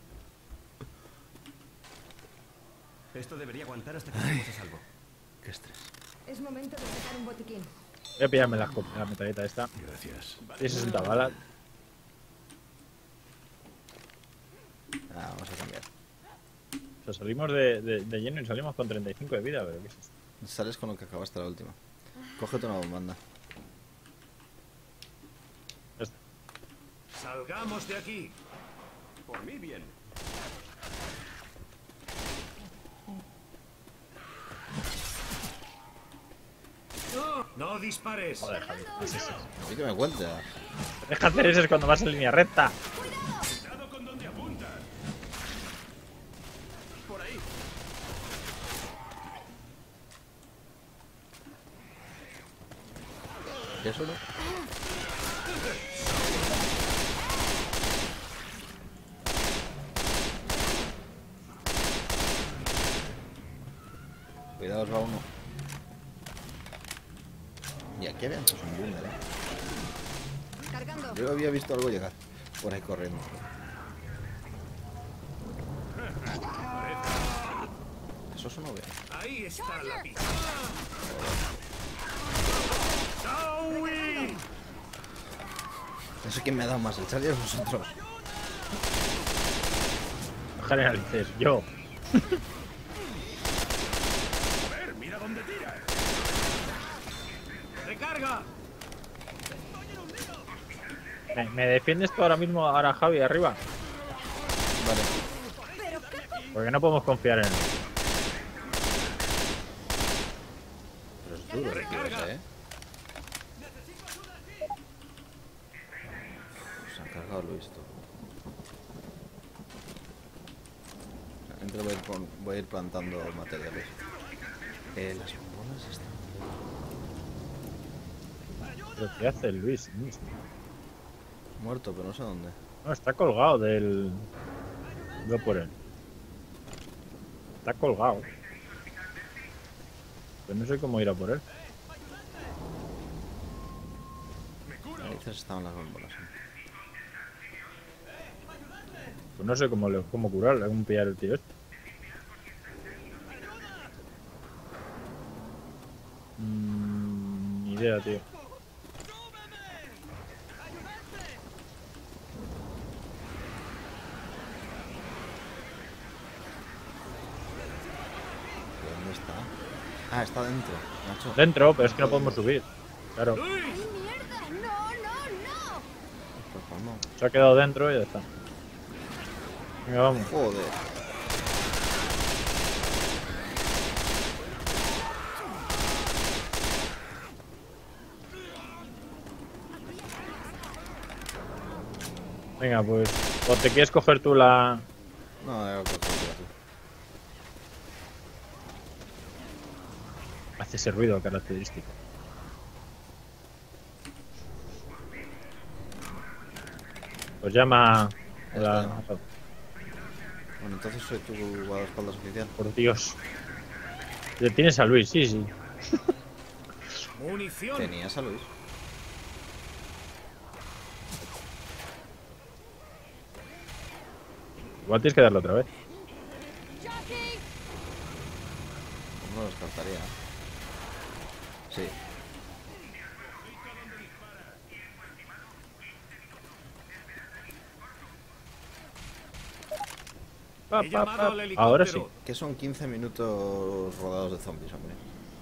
Esto debería aguantar hasta que estemos a salvo. Qué estrés. Es momento de sacar un botiquín. Voy a pillarme la metralleta esta. Gracias. Y 60 balas. Vamos a cambiar. O sea, salimos de lleno y salimos con 35 de vida, pero ¿qué es esto? Sales con lo que acabaste la última. Cógete una bombanda. Ya está. Salgamos de aquí. Por mí bien. No dispares. Joder, Javi, ¿qué es eso? A mí que me cuente. Deja hacer eso cuando vas en línea recta. Cuidado con dónde apuntas. Por ahí. ¿Y eso no? Cuidado, os va uno. Y aquí habían puesto un boomer, Cargando. Yo había visto algo llegar por ahí corriendo. Eso es no ve. Ahí está la pista. ¡Saui! No sé quién me ha dado más, el Charlie o vosotros. No generalices, yo. A ver, mira dónde tira. ¡Recarga! ¿Me defiendes tú ahora mismo, ahora Javi, arriba? Vale. Porque no podemos confiar en él. Pero es duro el tío ese, Se ha cargado Luis, tú. Entre voy a ir plantando materiales. Las bombonas están... ¿Pero qué hace el Luis? Muerto, pero no sé dónde. No, está colgado del... Voy por él. Está colgado. Pero no sé cómo ir a por él. Ahí estaban las bombonas. Pues no sé cómo curarle, cómo pillar el tío este. Ni idea, tío. ¿Dónde está? Ah, está dentro, macho. Dentro, pero es que no podemos subir. Claro, ¡Ay, mierda! ¡No, no, no! Pues vamos. se ha quedado dentro y ya está. Venga, vamos. Joder. Venga, pues. ¿O te quieres coger tú la...? No, debo cogerlo tú. Hace ese ruido característico. Pues llama a la... Bueno, entonces soy tu guardaespaldas oficial. Por Dios. Tienes a Luis, sí, sí. ¡Munición! ¿Tenías a Luis? Igual tienes que darle otra vez. No lo descartaría. Sí. He llamado al helicóptero. Ahora sí. Que son 15 minutos rodados de zombies, hombre.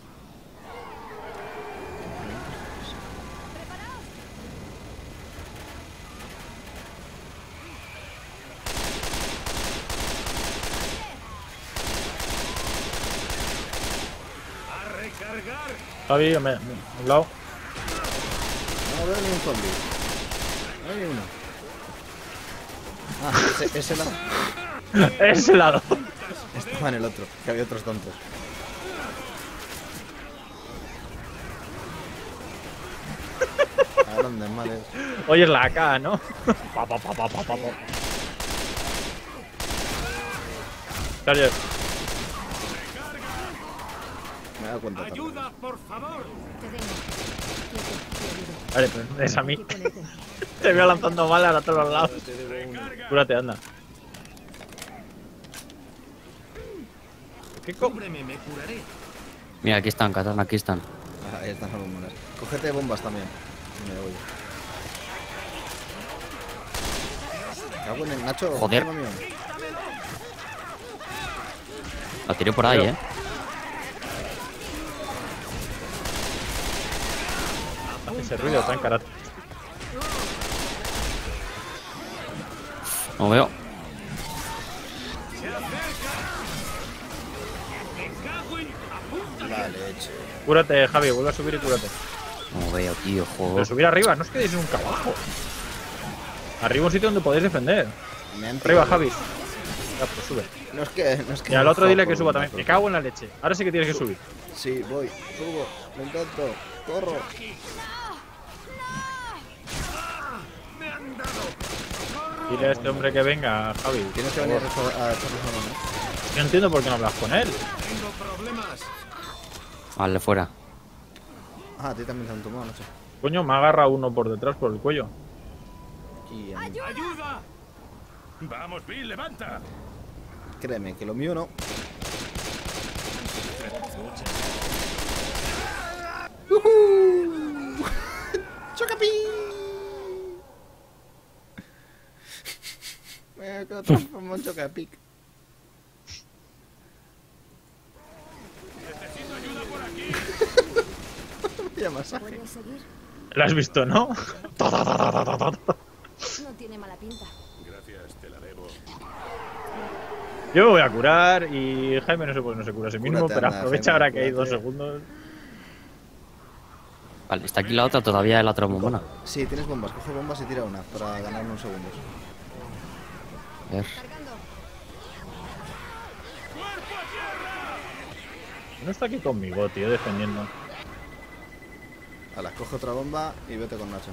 ¡A recargar! Javi, a un lado. No veo ni un zombie. No hay ni uno. Ah, ese lado. Ese lado. Estaba en el otro, que había otros tontos. A grandes males. Oyes la AK, ¿no? Pa, pa, pa, pa, pa, pa, pa. Charger. Me he dado cuenta tarde. ¡Ayuda, por favor! Te tengo. Quieto, te ayudo. Vale, pues es a mí. Aquí ponete. Te veo lanzando balas a todos los lados. Cúrate, anda. ¿Qué co... Cúbreme, me curaré. Mira, aquí están, Katana, aquí están. Ah, ahí están las bombas. Cógete bombas también. Me voy. Cago en el Nacho. Joder. amigo mío. La tiré por ahí, Creo. Hace ese ruido tan karate. No veo. La leche. Cúrate, Javi, vuelve a subir y cúrate. No veo, tío, Pero joder. subir arriba, no os quedéis nunca abajo. Arriba un sitio donde podéis defender. Me han Arriba, tirado. Javi. Ya, pues sube. No es que. Y al otro dile que suba por también. bombas, Me cago en la leche. Ahora sí que tienes que subir. Sí, voy. Subo. Lo intento. Corro. Dile a este hombre que venga, Javi. Tienes que venir a echarnos una mano. Yo no entiendo por qué no hablas con él. Tengo problemas. Vale, fuera. Ah, a ti también te han tomado, Nacho. Coño, me agarra uno por detrás, por el cuello. Y ¡Ayuda! Vamos, Bill, levanta. créeme que lo mío no. ¡Chocapi! Me transformó en Chocapic. Necesito ayuda por aquí. Vaya masaje. ¿Puedes seguir? ¿Lo has visto, no? No tiene mala pinta. Gracias, te la debo. Yo me voy a curar y Jaime no sé por qué no se cura a sí mismo, Cúrate, pero anda, aprovecha Jaime, ahora que hay 2 cúrate. segundos. Vale, está aquí la otra, todavía la otra bombona. Sí, tienes bombas. Coge bombas y tira una para ganar unos segundos. A ver. Cargando. No está aquí conmigo, tío, defendiendo. Ala, coge otra bomba y vete con Nacho.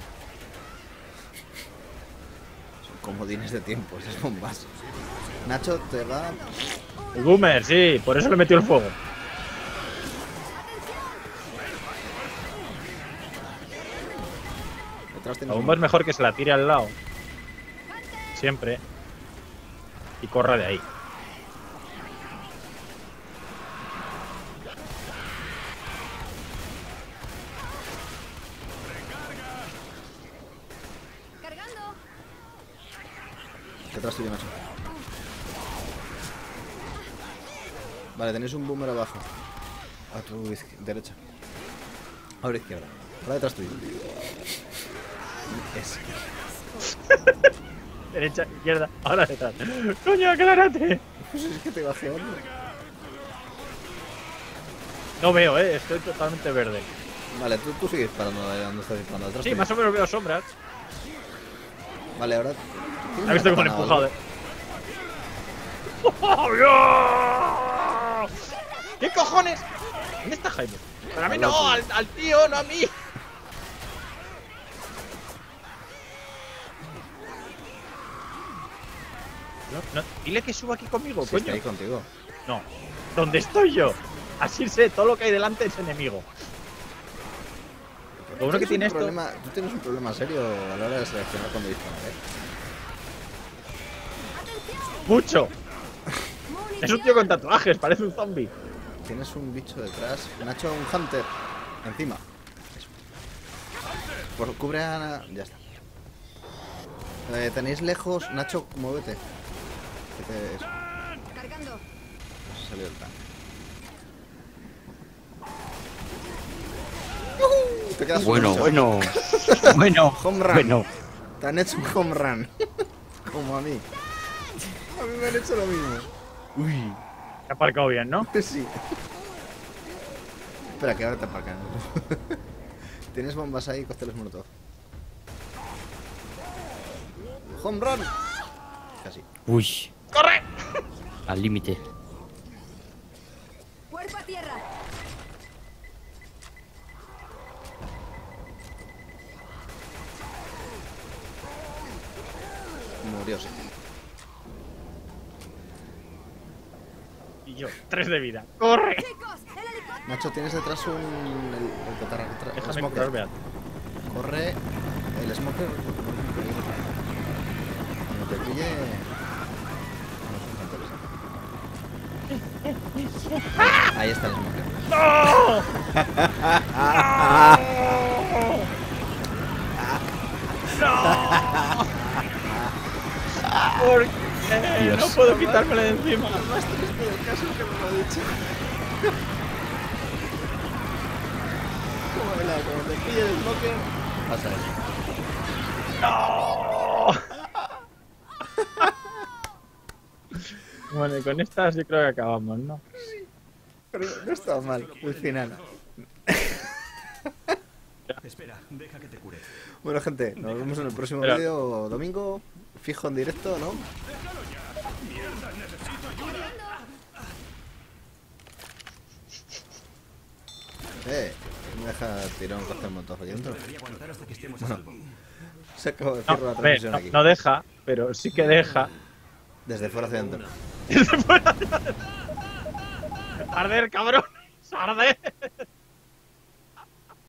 Son comodines de tiempo, esas bombas. Nacho te va. El boomer, sí, por eso le metió el fuego. Detrás La tienes bomba es mejor que se la tire al lado. Siempre. Y corra de ahí. Cargando. Detrás tuyo, Nacho. Vale, tenéis un boomer abajo. A tu derecha. Ahora izquierda. Ahora detrás tuyo. Es. Derecha, izquierda, ahora detrás. ¡Coño, aclárate! Pues es que te bajé. No veo, estoy totalmente verde. Vale, tú sigues disparando de donde estás disparando. Detrás Sí, tuyo. más o menos veo sombras. Vale, ahora. ¿Has visto cómo han empujado? ¡Oh, Dios! ¿Qué cojones? ¿Dónde está Jaime? Pero a mí no, al tío, no a mí. No, dile que suba aquí conmigo, Sí, coño. está ahí contigo. No, ¿dónde estoy yo? Así sé, todo lo que hay delante es enemigo. Lo bueno que tiene esto. Tú tienes un problema serio a la hora de seleccionar cuando disparar, ¡Mucho! Es un tío con tatuajes, parece un zombie. Tienes un bicho detrás. Nacho, un hunter. Encima. Eso. Cubre a. Ya está. Tenéis lejos. Nacho, muévete. Eso. Cargando. Se salió el tanque. Te quedas Bueno, mucho. bueno. Bueno, Home run. bueno. Te han hecho un home run. Como a mí. A mí me han hecho lo mismo. Uy. Te ha aparcado bien, ¿no? Sí. Espera, que ahora te aparcan. Tienes bombas ahí, cócteles molotov. Home run. Casi. Uy. ¡Corre! Al límite. Cuerpo a tierra. Murió, sí. Y yo, 3 de vida. ¡Corre! Chicos, el helicóptero. Nacho, tienes detrás el cotarra. El Déjame smoker. correr, Beat. Corre. El smoker. Cuando te pille. Ahí está el smoker. ¡No! ¡No! ¿Por qué? Dios. No puedo quitármelo de encima. Más triste del caso que me lo he dicho. Como te pille el smoker. Pasa eso. ¡No! Bueno, y con estas yo creo que acabamos, ¿no? Pero no estaba mal, el final. Espera, deja que te cure. Bueno, gente, nos vemos en el próximo Espera. vídeo domingo. Fijo en directo, ¿no? Me deja tirar un cóctel molotov aquí dentro. Debería aguantar hasta que estemos a salvo. Se acabó de No, cerrar la a ver, transmisión no, aquí. no deja, pero sí que deja. Desde fuera hacia adentro. ¡Arder, cabrón! ¡Arder!